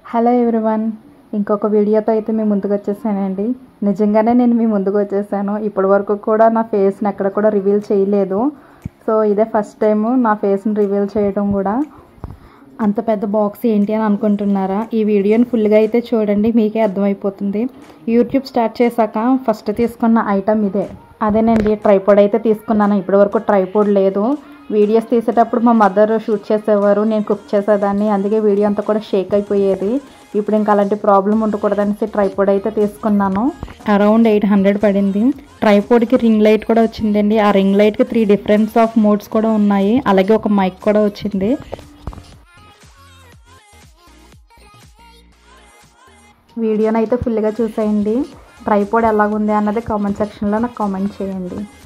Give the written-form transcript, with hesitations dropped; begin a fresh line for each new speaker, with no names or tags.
Hello everyone, ఇంకొక వీడియోతో అయితే మీ ముందుకు వచ్చేసానండి. నిజంగానే నేను మీ ముందుకు వచ్చేసాను. ఇప్పటి వరకు కూడా నా ఫేస్ని ఎక్కడ కూడా రివీల్ చేయలేదు. సో ఇదే ఫస్ట్ టైము నా ఫేస్ని రివీల్ చేయడం కూడా. అంత పెద్ద బాక్స్ ఏంటి అని అనుకుంటున్నారా? ఈ వీడియోని ఫుల్గా అయితే చూడండి, మీకే అర్థమైపోతుంది. యూట్యూబ్ స్టార్ట్ చేశాక ఫస్ట్ తీసుకున్న ఐటమ్ ఇదే. అదేనండి, ట్రైపోడ్ అయితే తీసుకున్నాను. ఇప్పటి వరకు ట్రైపోడ్ లేదు. వీడియోస్ తీసేటప్పుడు మా మదర్ షూట్ చేసేవారు, నేను కుక్ చేసేదాన్ని. అందుకే వీడియో అంతా కూడా షేక్ అయిపోయేది. ఇప్పుడు ఇంకా అలాంటి ప్రాబ్లం ఉండకూడదనేసి ట్రైపోడ్ అయితే తీసుకున్నాను. అరౌండ్ 800 పడింది. ట్రైపోడ్కి రింగ్ లైట్ కూడా వచ్చిందండి. ఆ రింగ్ లైట్కి 3 డిఫరెన్స్ ఆఫ్ మోడ్స్ కూడా ఉన్నాయి. అలాగే ఒక మైక్ కూడా వచ్చింది. వీడియోని అయితే ఫుల్గా చూసేయండి. ట్రైపోడ్ ఎలాగుంది అన్నది కామెంట్ సెక్షన్లో నాకు కామెంట్ చేయండి.